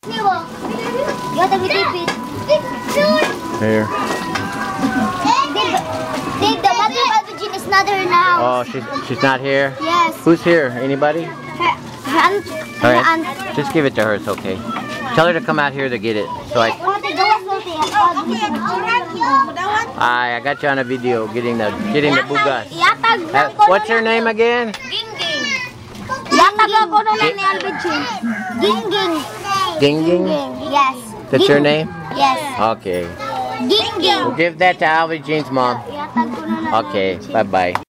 Here. Dave, the mother of Alvin is not here now. Oh, she's not here? Yes. Who's here? Anybody? Her aunt. Alright, just give it to her, it's okay. Tell her to come out here to get it. So I got you on a video getting the bugas. What's her name again? Ging. Yes. That's your name? Yes. Okay. Ging. We'll give that to Alvin Jean's mom. Okay, bye-bye.